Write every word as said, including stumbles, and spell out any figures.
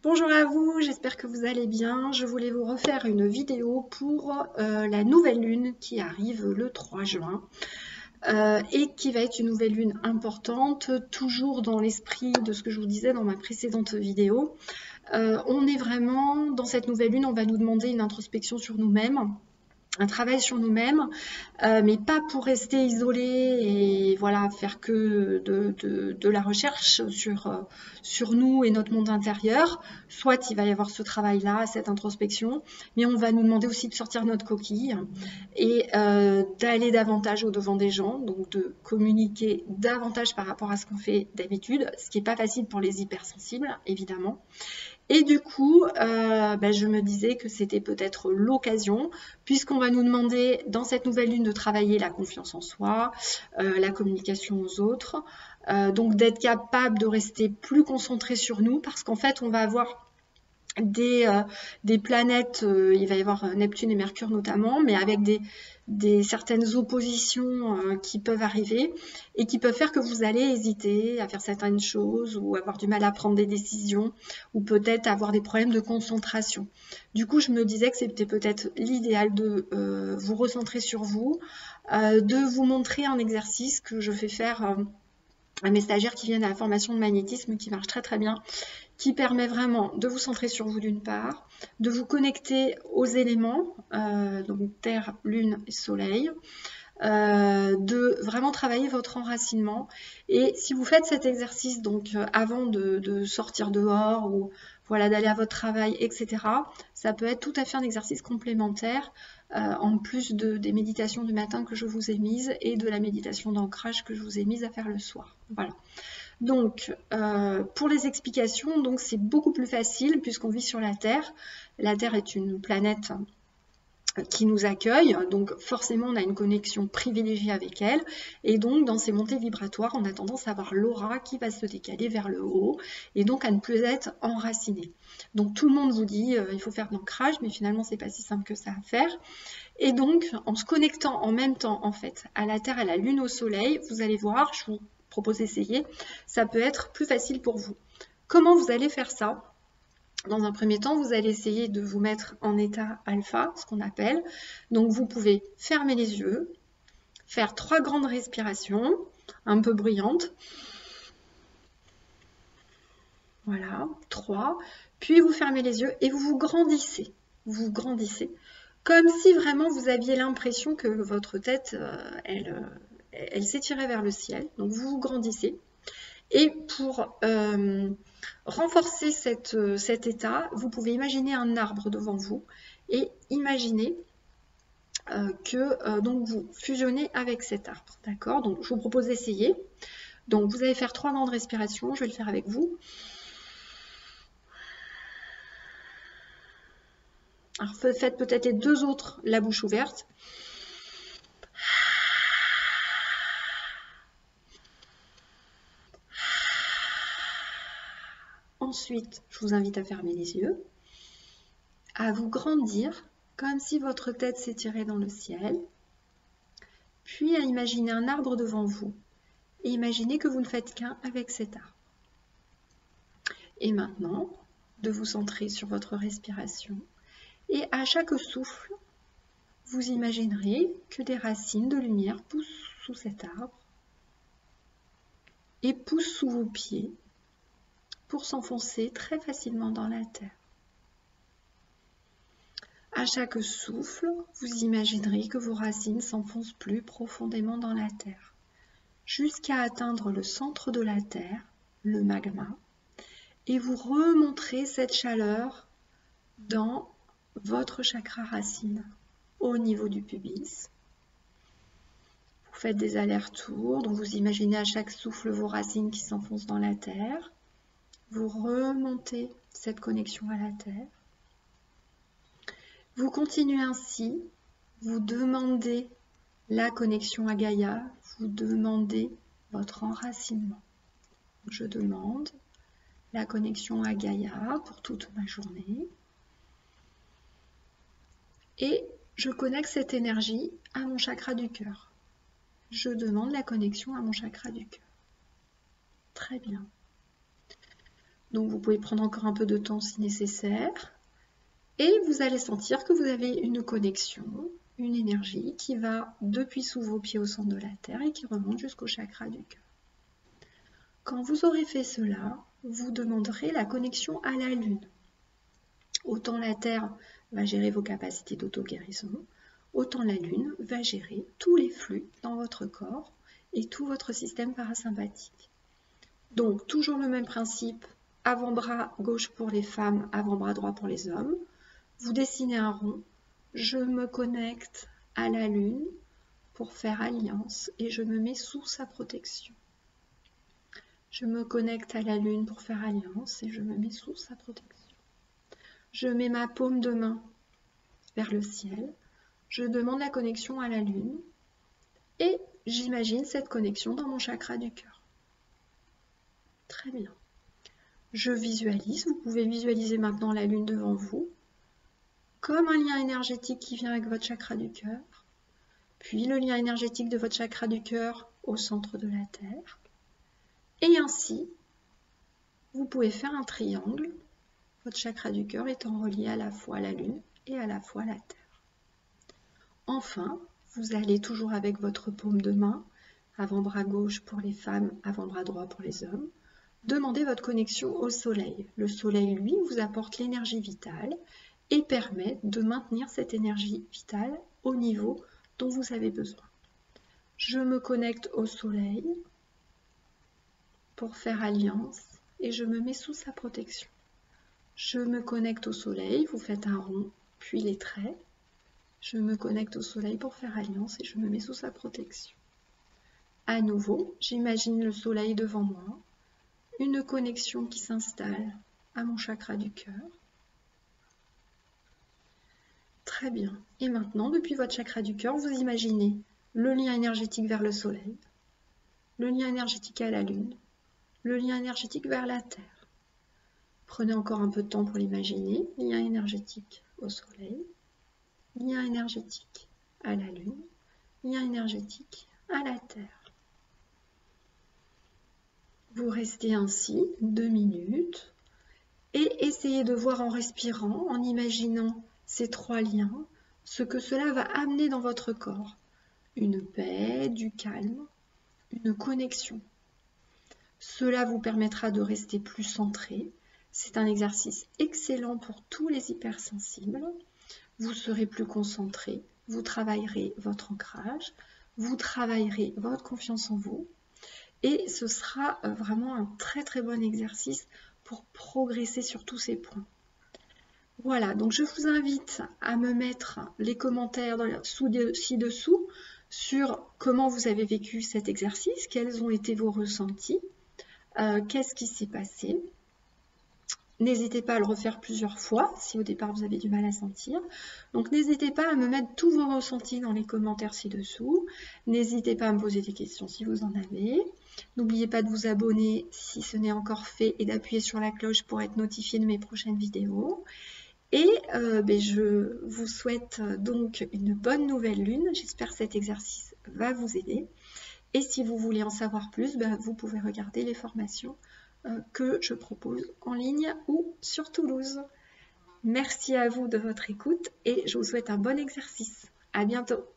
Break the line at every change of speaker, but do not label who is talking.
Bonjour à vous, j'espère que vous allez bien. Je voulais vous refaire une vidéo pour euh, la nouvelle lune qui arrive le trois juin euh, et qui va être une nouvelle lune importante, toujours dans l'esprit de ce que je vous disais dans ma précédente vidéo. Euh, on est vraiment dans cette nouvelle lune, on va nous demander une introspection sur nous-mêmes, un travail sur nous-mêmes, euh, mais pas pour rester isolé et voilà faire que de, de, de la recherche sur, euh, sur nous et notre monde intérieur. Soit il va y avoir ce travail-là, cette introspection, mais on va nous demander aussi de sortir de notre coquille et euh, d'aller davantage au-devant des gens, donc de communiquer davantage par rapport à ce qu'on fait d'habitude, ce qui n'est pas facile pour les hypersensibles, évidemment. Et du coup, euh, ben je me disais que c'était peut-être l'occasion, puisqu'on va nous demander dans cette nouvelle lune de travailler la confiance en soi, euh, la communication aux autres, euh, donc d'être capable de rester plus concentré sur nous, parce qu'en fait, on va avoir des, euh, des planètes, euh, il va y avoir Neptune et Mercure notamment, mais avec des, des certaines oppositions euh, qui peuvent arriver et qui peuvent faire que vous allez hésiter à faire certaines choses ou avoir du mal à prendre des décisions ou peut-être avoir des problèmes de concentration. Du coup, je me disais que c'était peut-être l'idéal de euh, vous recentrer sur vous, euh, de vous montrer un exercice que je fais faire euh, à mes stagiaires qui viennent à la formation de magnétisme qui marche très très bien, qui permet vraiment de vous centrer sur vous d'une part, de vous connecter aux éléments, euh, donc terre, lune et soleil, euh, de vraiment travailler votre enracinement. Et si vous faites cet exercice donc euh, avant de, de sortir dehors ou voilà d'aller à votre travail, et cetera, ça peut être tout à fait un exercice complémentaire euh, en plus de, des méditations du matin que je vous ai mises et de la méditation d'ancrage que je vous ai mise à faire le soir. Voilà. Donc, euh, pour les explications, donc c'est beaucoup plus facile puisqu'on vit sur la Terre. La Terre est une planète qui nous accueille, donc forcément on a une connexion privilégiée avec elle, et donc dans ces montées vibratoires, on a tendance à avoir l'aura qui va se décaler vers le haut, et donc à ne plus être enraciné. Donc tout le monde vous dit euh, il faut faire de l'ancrage, mais finalement c'est pas si simple que ça à faire. Et donc en se connectant en même temps en fait à la Terre, à la Lune, au Soleil, vous allez voir, je vous propose d'essayer, ça peut être plus facile pour vous. Comment vous allez faire ça ? Dans un premier temps, vous allez essayer de vous mettre en état alpha, ce qu'on appelle. Donc vous pouvez fermer les yeux, faire trois grandes respirations, un peu bruyantes. Voilà, trois. Puis vous fermez les yeux et vous vous grandissez. Vous vous grandissez. Comme si vraiment vous aviez l'impression que votre tête, euh, elle, euh, elle s'étirait vers le ciel. Donc vous vous grandissez. Et pour euh, renforcer cette, cet état, vous pouvez imaginer un arbre devant vous et imaginer euh, que euh, donc vous fusionnez avec cet arbre. D'accord ? Donc je vous propose d'essayer. Donc vous allez faire trois grandes respirations, je vais le faire avec vous. Alors faites peut-être les deux autres la bouche ouverte. Ensuite, je vous invite à fermer les yeux, à vous grandir comme si votre tête s'étirait dans le ciel, puis à imaginer un arbre devant vous et imaginez que vous ne faites qu'un avec cet arbre. Et maintenant, de vous centrer sur votre respiration et à chaque souffle, vous imaginerez que des racines de lumière poussent sous cet arbre et poussent sous vos pieds pour s'enfoncer très facilement dans la terre. À chaque souffle, vous imaginerez que vos racines s'enfoncent plus profondément dans la terre, jusqu'à atteindre le centre de la terre, le magma, et vous remontrez cette chaleur dans votre chakra racine, au niveau du pubis. Vous faites des allers-retours, donc vous imaginez à chaque souffle vos racines qui s'enfoncent dans la terre. Vous remontez cette connexion à la terre. Vous continuez ainsi, vous demandez la connexion à Gaïa, vous demandez votre enracinement. Je demande la connexion à Gaïa pour toute ma journée. Et je connecte cette énergie à mon chakra du cœur. Je demande la connexion à mon chakra du cœur. Très bien. Donc vous pouvez prendre encore un peu de temps si nécessaire. Et vous allez sentir que vous avez une connexion, une énergie qui va depuis sous vos pieds au centre de la Terre et qui remonte jusqu'au chakra du cœur. Quand vous aurez fait cela, vous demanderez la connexion à la Lune. Autant la Terre va gérer vos capacités d'auto-guérison, autant la Lune va gérer tous les flux dans votre corps et tout votre système parasympathique. Donc, toujours le même principe, avant-bras gauche pour les femmes, avant-bras droit pour les hommes. Vous dessinez un rond, je me connecte à la Lune pour faire alliance et je me mets sous sa protection. Je me connecte à la Lune pour faire alliance et je me mets sous sa protection. Je mets ma paume de main vers le ciel, je demande la connexion à la Lune et j'imagine cette connexion dans mon chakra du cœur. Très bien. Je visualise, vous pouvez visualiser maintenant la Lune devant vous, comme un lien énergétique qui vient avec votre chakra du cœur, puis le lien énergétique de votre chakra du cœur au centre de la Terre. Et ainsi, vous pouvez faire un triangle, votre chakra du cœur étant relié à la fois à la Lune et à la fois à la Terre. Enfin, vous allez toujours avec votre paume de main, avant-bras gauche pour les femmes, avant-bras droit pour les hommes, demander votre connexion au Soleil. Le Soleil, lui, vous apporte l'énergie vitale et permet de maintenir cette énergie vitale au niveau dont vous avez besoin. Je me connecte au Soleil pour faire alliance et je me mets sous sa protection. Je me connecte au Soleil, vous faites un rond, puis les traits. Je me connecte au Soleil pour faire alliance et je me mets sous sa protection. À nouveau, j'imagine le Soleil devant moi, une connexion qui s'installe à mon chakra du cœur. Très bien. Et maintenant, depuis votre chakra du cœur, vous imaginez le lien énergétique vers le Soleil, le lien énergétique à la Lune, le lien énergétique vers la Terre. Prenez encore un peu de temps pour l'imaginer. Lien énergétique au Soleil, lien énergétique à la Lune, lien énergétique à la Terre. Vous restez ainsi deux minutes et essayez de voir en respirant, en imaginant ces trois liens, ce que cela va amener dans votre corps. Une paix, du calme, une connexion. Cela vous permettra de rester plus centré. C'est un exercice excellent pour tous les hypersensibles. Vous serez plus concentré, vous travaillerez votre ancrage, vous travaillerez votre confiance en vous. Et ce sera vraiment un très très bon exercice pour progresser sur tous ces points. Voilà, donc je vous invite à me mettre les commentaires ci-dessous sur comment vous avez vécu cet exercice, quels ont été vos ressentis, euh, qu'est-ce qui s'est passé. N'hésitez pas à le refaire plusieurs fois si au départ vous avez du mal à sentir. Donc n'hésitez pas à me mettre tous vos ressentis dans les commentaires ci-dessous. N'hésitez pas à me poser des questions si vous en avez. N'oubliez pas de vous abonner si ce n'est encore fait et d'appuyer sur la cloche pour être notifié de mes prochaines vidéos. Et euh, ben, je vous souhaite donc une bonne nouvelle lune. J'espère que cet exercice va vous aider. Et si vous voulez en savoir plus, ben, vous pouvez regarder les formations euh, que je propose en ligne ou sur Toulouse. Merci à vous de votre écoute et je vous souhaite un bon exercice. À bientôt.